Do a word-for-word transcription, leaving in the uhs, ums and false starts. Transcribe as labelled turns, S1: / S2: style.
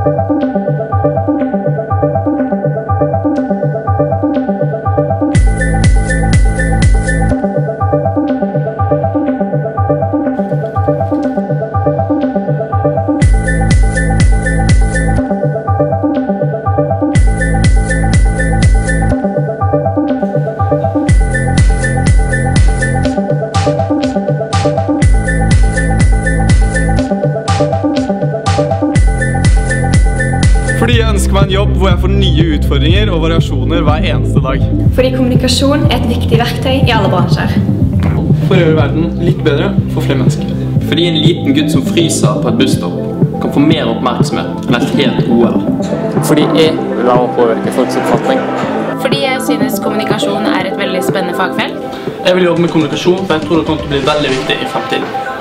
S1: Fordi jeg ønsker meg en jobb hvor jeg får nye utfordringer og variasjoner hver eneste dag.
S2: Fordi kommunikasjon er et viktig verktøy i alle bransjer.
S1: For å gjøre verden litt bedre for flere mennesker.
S3: Fordi en liten gutt som fryser på et busstopp kan få mer oppmerksomhet enn et helt O L.
S4: Fordi jeg vil være med å påvirke folks oppfatning.
S5: Fordi jeg synes kommunikasjon er et veldig spennende fagfelt.
S1: Jeg vil jobbe med kommunikasjon, for jeg tror det kommer til å bli veldig viktig i fremtiden.